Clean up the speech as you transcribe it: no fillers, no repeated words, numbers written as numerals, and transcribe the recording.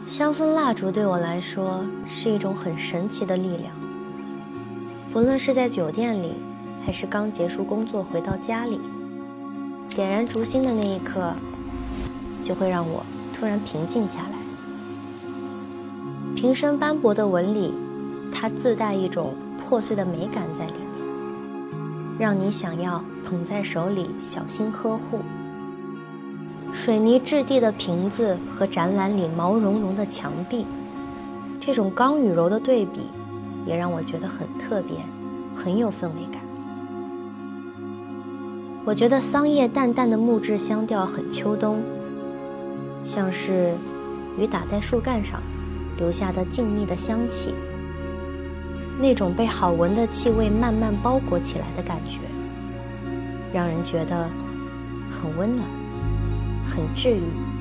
香氛蜡烛对我来说是一种很神奇的力量，不论是在酒店里，还是刚结束工作回到家里，点燃烛芯的那一刻，就会让我突然平静下来。瓶身斑驳的纹理，它自带一种破碎的美感在里面，让你想要捧在手里小心呵护。水泥质地的瓶子和展览里毛茸茸的墙壁，这种刚与柔的对比，也让我觉得很特别，很有氛围感。我觉得桑叶淡淡的木质香调很秋冬，像是雨打在树干上留下的静谧的香气，那种被好闻的气味慢慢包裹起来的感觉，让人觉得很温暖，很治愈。